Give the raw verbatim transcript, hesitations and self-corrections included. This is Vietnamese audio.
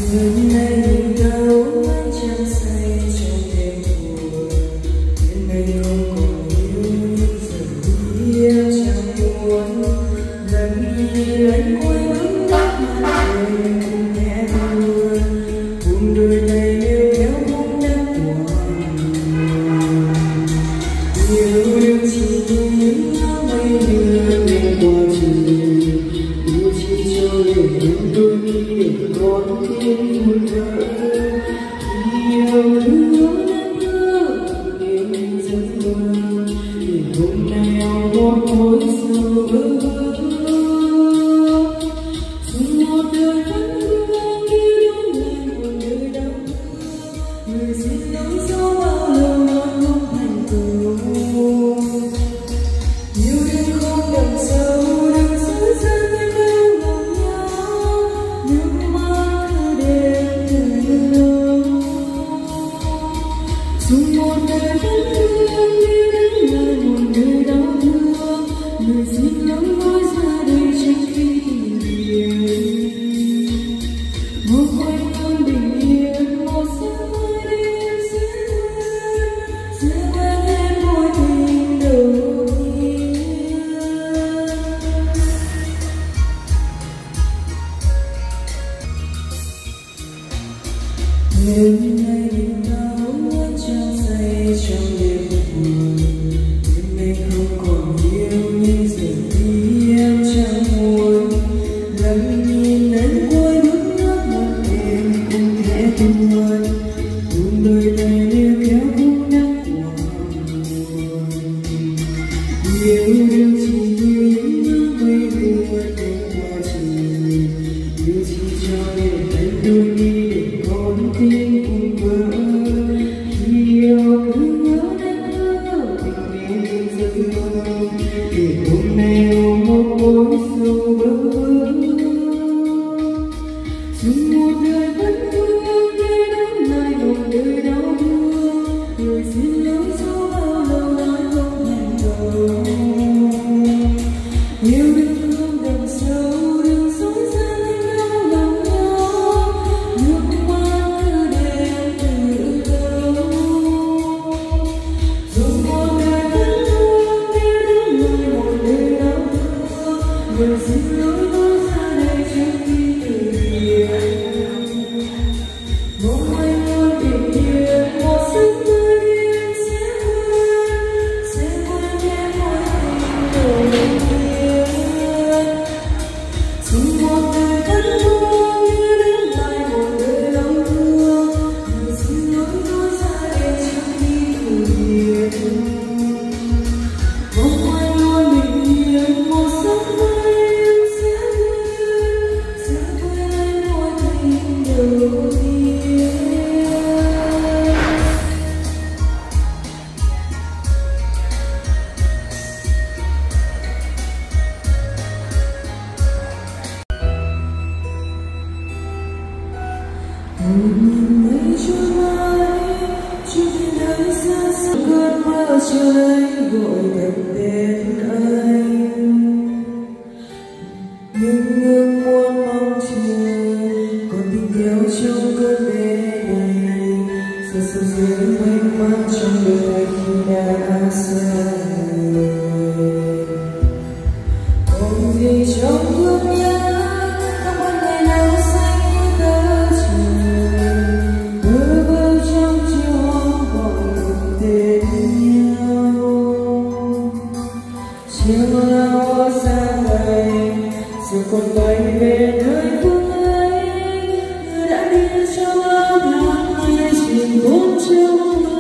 Hôm nay nhìn đâu ánh trăng say trong đêm buồn, bên đây không còn yêu nhưng giờ yêu chẳng muốn. Lần nhìn anh cuối bước mắt mặt em cũng nghe buồn, buồn đôi tay níu kéo bóng đắp buồn. Yêu đương chỉ như những áng mây mưa lên qua trời, yêu chỉ cho để những đôi mi để con tim buồn vỡ. Yêu đương đang nhớ đêm giấc mơ, để hôm nay ao một mối sầu vỡ. Dùng một đời vẫn thương như đúng ngày một đời đau thương, người xin lỗi do bao lâu nói không thành câu. Yêu đương không đậm sâu đừng dối gian với đau lòng nhau, nước mắt cứ đêm từ lâu. Dùng một đời vẫn thương như đến ngày một đời đau thương, người xin lỗi nói ra đây trước khi về. Một quanh con bình yên một giấc mơ đêm sẽ quên, sẽ quên hết mối tình đầu tiên. Đêm nay nhìn thấu ánh trăng say trong đêm buồn, đêm nay không còn yêu như giờ thì em chẳng muốn. Lần nhìn anh cuối bước nước mắt em cũng khẽ tuôn, buông đôi tay níu kéo bóng đắp buồn. Yêu đương chỉ như những áng mây mưa lên qua trời, yêu chỉ cho để anh đôi mi để con tim cùng vỡ. Yêu cứ nhớ đến nhớ tình đêm giấc mơ, để hôm nay ôm một mối sầu vỡ. Dùng một đời vẫn thương để đón lại một đời đau thương, người xin lỗi do bao lâu nói không thành câu. Yêu đương không đậm sâu đừng dối gian với đau lòng nhau, nước mắt cứ đêm từ lâu. Dùng một đời vẫn thương để đón lại một đời đau thương, người xin lỗi nói ra đây trước khi từ biệt. Mong anh luôn bình yên một giấc mơ đêm sẽ quên, sẽ quên hết mối tình đầu tiên. Dùng một đời vẫn thương như đến lại một đời đau thương, người xin lỗi nói ra đây trước khi từ biệt. Mong anh luôn bình yên một giấc mơ đêm sẽ quên, sẽ quên hết mối tình đầu tiên. Một nhìn mây trôi mãi trên đời xa xa, cơn mơ trời gọi thật tên anh. Nhưng ngưng muốn mong chờ còn tình yêu trong cơn đêm này, giờ sầu dưới mênh mang trong đời khi đã xa người. Còn gì trong thương nhớ không một ngày nào xanh như tơ trời, bơ vơ trong chiều hoang gọi một tên nhau. Chiều lao xa ngày giờ còn bay về nơi phương ấy, như đã đi cho bao tháng ngày chỉ bốn trong